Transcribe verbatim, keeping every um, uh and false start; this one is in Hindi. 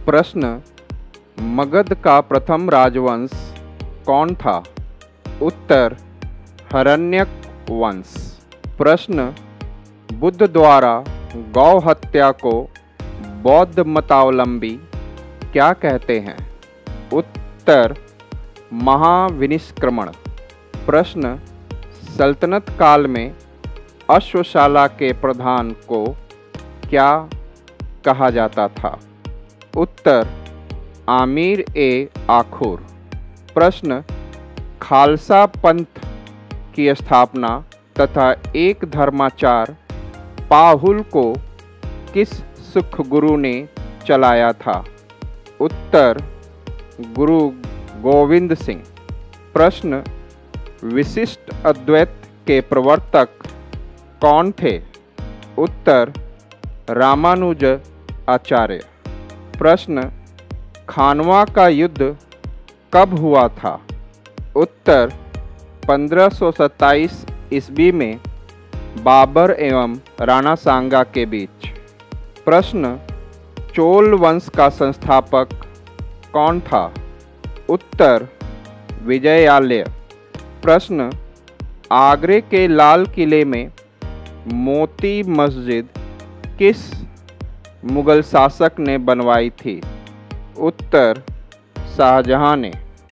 प्रश्न, मगध का प्रथम राजवंश कौन था? उत्तर, हरण्यक वंश। प्रश्न, बुद्ध द्वारा गौ हत्या को बौद्ध मतावलंबी क्या कहते हैं? उत्तर, महाविनिष्क्रमण। प्रश्न, सल्तनत काल में अश्वशाला के प्रधान को क्या कहा जाता था? उत्तर, आमिर ए आखुर। प्रश्न, खालसा पंथ की स्थापना तथा एक धर्माचार पाहुल को किस सिख गुरु ने चलाया था? उत्तर, गुरु गोविंद सिंह। प्रश्न, विशिष्ट अद्वैत के प्रवर्तक कौन थे? उत्तर, रामानुज आचार्य। प्रश्न, खानवा का युद्ध कब हुआ था? उत्तर, पंद्रह सौ सत्ताईस ईस्वी में बाबर एवं राणा सांगा के बीच। प्रश्न, चोल वंश का संस्थापक कौन था? उत्तर, विजयालय। प्रश्न, आगरे के लाल किले में मोती मस्जिद किस मुगल शासक ने बनवाई थी? उत्तर, शाहजहां ने।